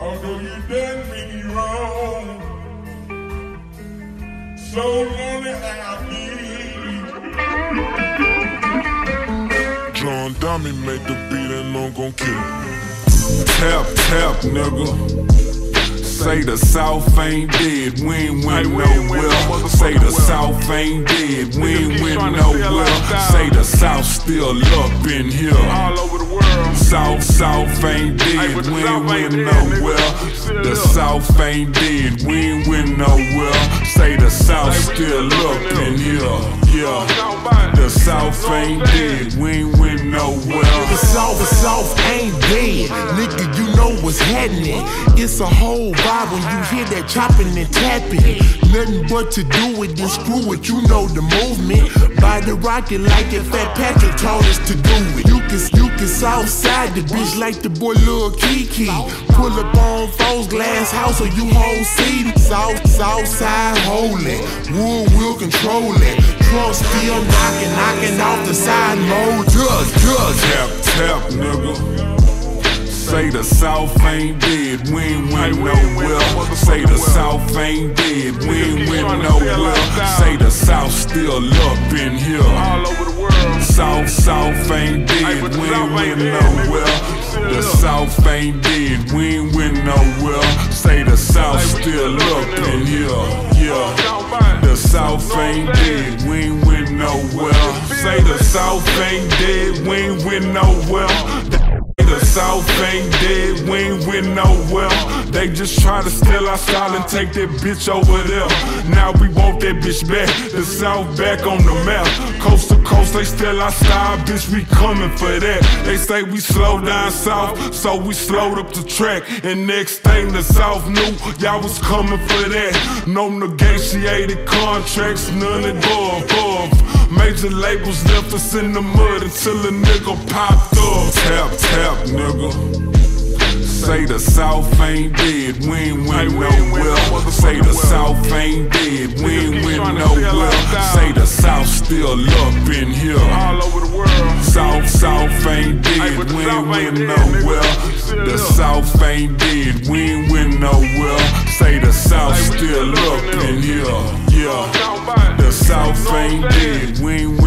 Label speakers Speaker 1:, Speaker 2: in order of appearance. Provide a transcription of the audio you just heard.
Speaker 1: although you done me wrong. So lonely I'll be. John Dummy made the beat and I'm gon' kill it. Tap, tap, nigga. Say the South ain't dead, we ain't win nowhere. Say the South ain't dead, we ain't win nowhere. Say the South still up in here. All over the world. South ain't dead, we ain't win nowhere. The South ain't dead, we ain't win nowhere. Say the South still up in here. Yeah, the South ain't dead, we ain't win nowhere.
Speaker 2: The South ain't dead, nigga, you know what's happening. It's a whole vibe when you hear that chopping and tapping. Nothing but to do with this screw it, you know the movement. Body rocket like if Fat Patrick taught us to do it. You can Southside the bitch like the boy Lil Kiki. Pull up on Foes Glass House or you whole city. Southside holding, Wood will control it. Trump still knocking off the side mode.
Speaker 1: Tap, tap, nigga. Say the South ain't dead, we ain't win nowhere. Say the South ain't dead, we ain't win nowhere. Say the South still up in here. All over the world. South ain't dead, we ain't win nowhere. The South ain't dead, we ain't win nowhere. Say the South still up in here. Yeah, the South ain't dead, we ain't win nowhere. Say the South ain't dead, we ain't win nowhere. The South ain't dead, we ain't win nowhere. They just try to steal our style and take that bitch over there. Now we want that bitch back, the South back on the map. Coast to coast, they steal our style, bitch, we coming for that. They say we slow down south, so we slowed up the track. And next thing the South knew, y'all was coming for that. No negotiated contracts, none above. Major labels left us in the mud until a nigga popped up. Tap, tap, nigga. Say the South ain't dead, we ain't win nowhere. Say the South ain't dead, we ain't win nowhere. Say the South still up in here. All over the world. South ain't dead, we ain't win nowhere. The South ain't dead, we ain't win nowhere. Say the South still up in here. Yeah, the South ain't dead, we ain't